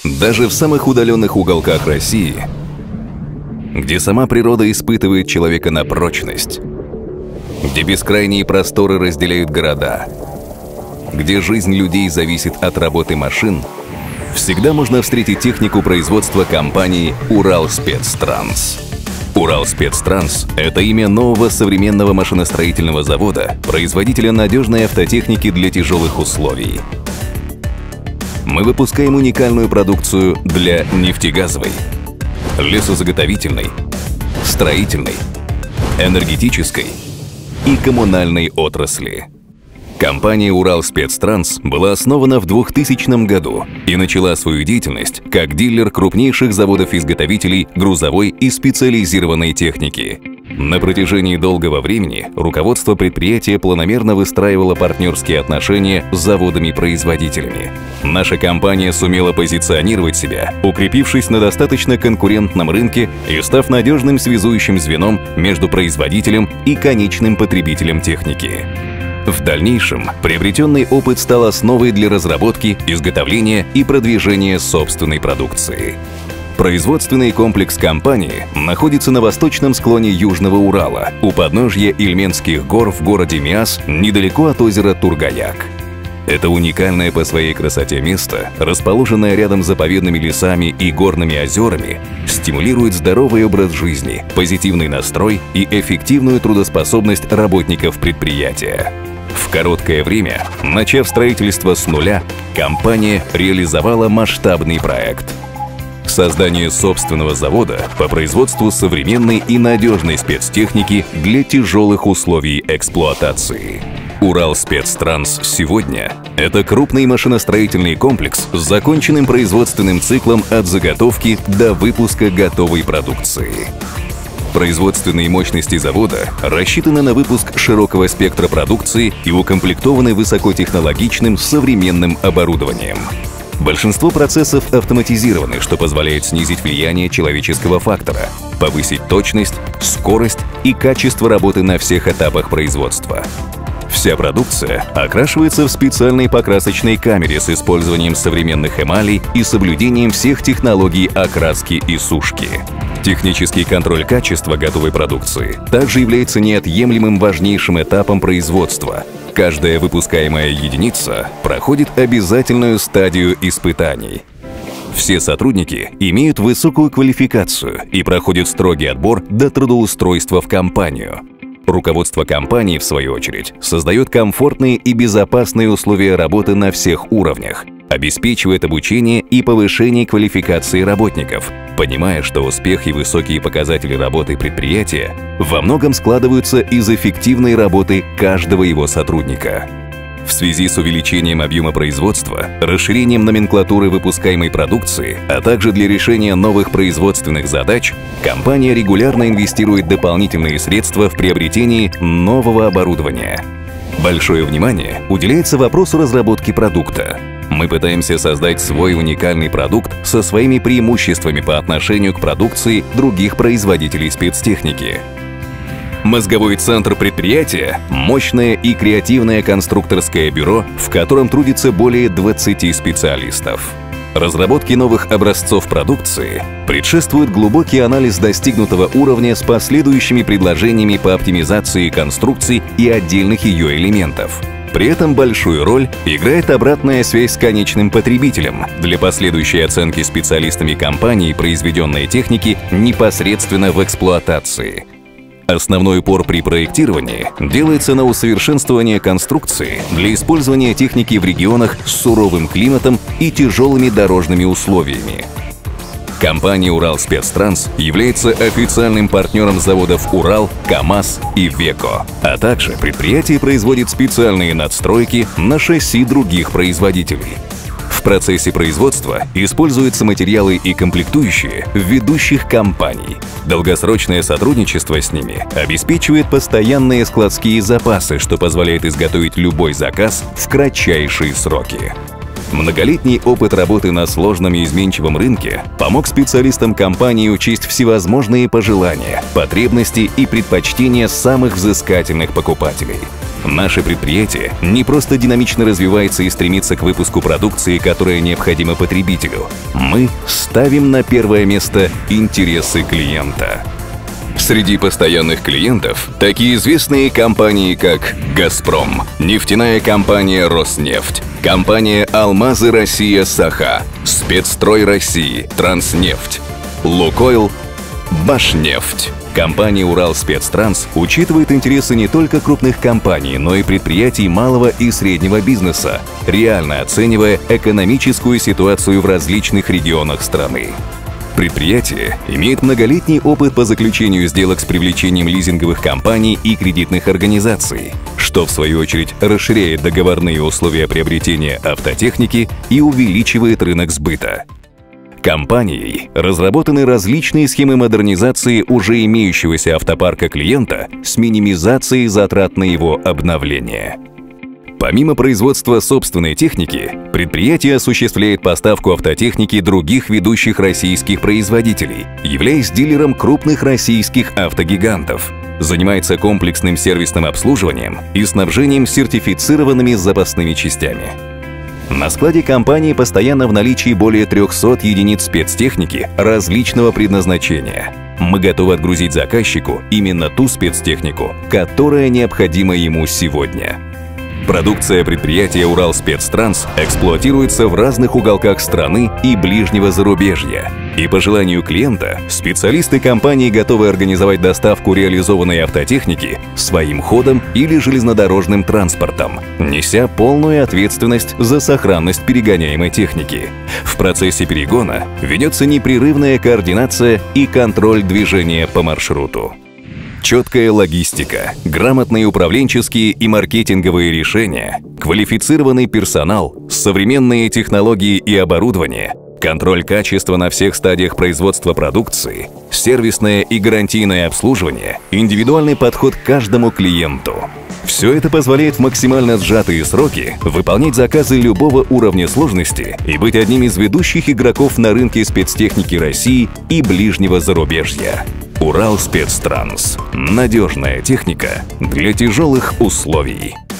Даже в самых удаленных уголках России, где сама природа испытывает человека на прочность, где бескрайние просторы разделяют города, где жизнь людей зависит от работы машин, всегда можно встретить технику производства компании «Уралспецтранс». «Уралспецтранс» — это имя нового современного машиностроительного завода, производителя надежной автотехники для тяжелых условий. Мы выпускаем уникальную продукцию для нефтегазовой, лесозаготовительной, строительной, энергетической и коммунальной отрасли. Компания «Уралспецтранс» была основана в 2000 году и начала свою деятельность как дилер крупнейших заводов-изготовителей грузовой и специализированной техники. На протяжении долгого времени руководство предприятия планомерно выстраивало партнерские отношения с заводами-производителями. Наша компания сумела позиционировать себя, укрепившись на достаточно конкурентном рынке и став надежным связующим звеном между производителем и конечным потребителем техники. В дальнейшем приобретенный опыт стал основой для разработки, изготовления и продвижения собственной продукции. Производственный комплекс компании находится на восточном склоне Южного Урала, у подножья Ильменских гор в городе Миас, недалеко от озера Тургаяк. Это уникальное по своей красоте место, расположенное рядом с заповедными лесами и горными озерами, стимулирует здоровый образ жизни, позитивный настрой и эффективную трудоспособность работников предприятия. В короткое время, начав строительство с нуля, компания реализовала масштабный проект – создание собственного завода по производству современной и надежной спецтехники для тяжелых условий эксплуатации. «Уралспецтранс» сегодня – это крупный машиностроительный комплекс с законченным производственным циклом от заготовки до выпуска готовой продукции. Производственные мощности завода рассчитаны на выпуск широкого спектра продукции и укомплектованы высокотехнологичным современным оборудованием. Большинство процессов автоматизированы, что позволяет снизить влияние человеческого фактора, повысить точность, скорость и качество работы на всех этапах производства. Вся продукция окрашивается в специальной покрасочной камере с использованием современных эмалей и соблюдением всех технологий окраски и сушки. Технический контроль качества готовой продукции также является неотъемлемым важнейшим этапом производства. Каждая выпускаемая единица проходит обязательную стадию испытаний. Все сотрудники имеют высокую квалификацию и проходят строгий отбор до трудоустройства в компанию. Руководство компании, в свою очередь, создает комфортные и безопасные условия работы на всех уровнях, обеспечивает обучение и повышение квалификации работников, понимая, что успех и высокие показатели работы предприятия во многом складываются из эффективной работы каждого его сотрудника. В связи с увеличением объема производства, расширением номенклатуры выпускаемой продукции, а также для решения новых производственных задач, компания регулярно инвестирует дополнительные средства в приобретение нового оборудования. Большое внимание уделяется вопросу разработки продукта. Мы пытаемся создать свой уникальный продукт со своими преимуществами по отношению к продукции других производителей спецтехники. Мозговой центр предприятия – мощное и креативное конструкторское бюро, в котором трудится более 20 специалистов. Разработке новых образцов продукции предшествует глубокий анализ достигнутого уровня с последующими предложениями по оптимизации конструкций и отдельных ее элементов. При этом большую роль играет обратная связь с конечным потребителем для последующей оценки специалистами компании произведенной техники непосредственно в эксплуатации. Основной упор при проектировании делается на усовершенствование конструкции для использования техники в регионах с суровым климатом и тяжелыми дорожными условиями. Компания «Уралспецтранс» является официальным партнером заводов «Урал», «КамАЗ» и «Веко», а также предприятие производит специальные надстройки на шасси других производителей. В процессе производства используются материалы и комплектующие ведущих компаний. Долгосрочное сотрудничество с ними обеспечивает постоянные складские запасы, что позволяет изготовить любой заказ в кратчайшие сроки. Многолетний опыт работы на сложном и изменчивом рынке помог специалистам компании учесть всевозможные пожелания, потребности и предпочтения самых взыскательных покупателей. Наше предприятие не просто динамично развивается и стремится к выпуску продукции, которая необходима потребителю. Мы ставим на первое место интересы клиента. Среди постоянных клиентов такие известные компании, как «Газпром», нефтяная компания «Роснефть», компания «Алмазы Россия Саха», «Спецстрой России», «Транснефть», «Лукойл», «Башнефть». Компания «Уралспецтранс» учитывает интересы не только крупных компаний, но и предприятий малого и среднего бизнеса, реально оценивая экономическую ситуацию в различных регионах страны. Предприятие имеет многолетний опыт по заключению сделок с привлечением лизинговых компаний и кредитных организаций, что в свою очередь расширяет договорные условия приобретения автотехники и увеличивает рынок сбыта. Компанией разработаны различные схемы модернизации уже имеющегося автопарка клиента с минимизацией затрат на его обновление. Помимо производства собственной техники, предприятие осуществляет поставку автотехники других ведущих российских производителей, являясь дилером крупных российских автогигантов. Занимается комплексным сервисным обслуживанием и снабжением сертифицированными запасными частями. На складе компании постоянно в наличии более 300 единиц спецтехники различного предназначения. Мы готовы отгрузить заказчику именно ту спецтехнику, которая необходима ему сегодня. Продукция предприятия «Уралспецтранс» эксплуатируется в разных уголках страны и ближнего зарубежья. И по желанию клиента специалисты компании готовы организовать доставку реализованной автотехники своим ходом или железнодорожным транспортом, неся полную ответственность за сохранность перегоняемой техники. В процессе перегона ведется непрерывная координация и контроль движения по маршруту. Четкая логистика, грамотные управленческие и маркетинговые решения, квалифицированный персонал, современные технологии и оборудование, контроль качества на всех стадиях производства продукции, сервисное и гарантийное обслуживание, индивидуальный подход к каждому клиенту. Все это позволяет в максимально сжатые сроки выполнять заказы любого уровня сложности и быть одним из ведущих игроков на рынке спецтехники России и ближнего зарубежья. Уралспецтранс. Надежная техника для тяжелых условий.